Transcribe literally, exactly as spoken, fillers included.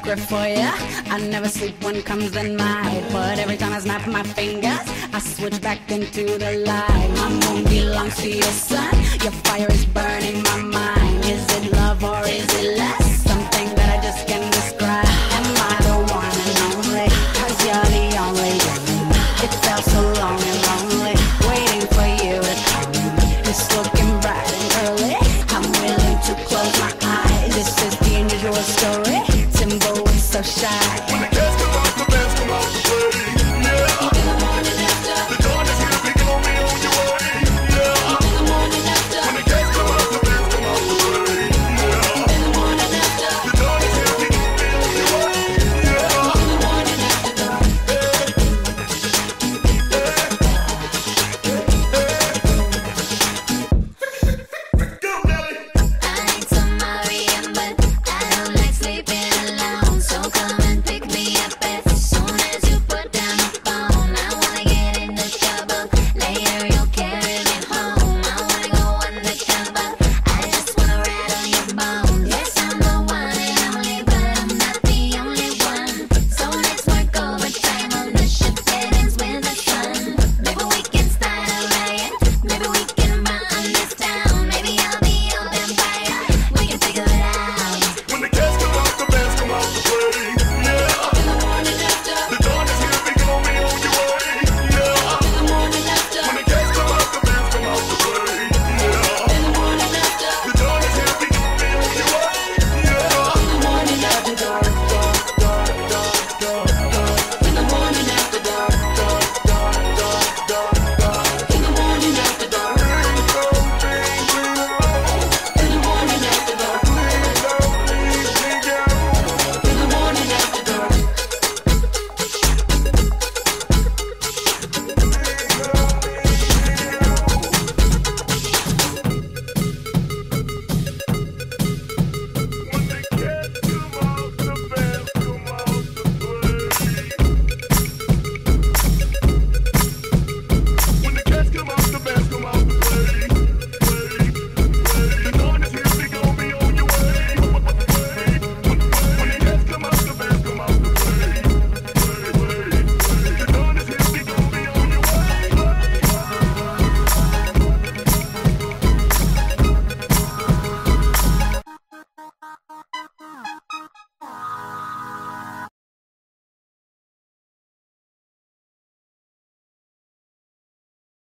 secret for ya. I never sleep when comes the night, but every time I snap my fingers, I switch back into the light. My moon belongs to your sun. Your fire is burning my mind. Is it love or is it lust?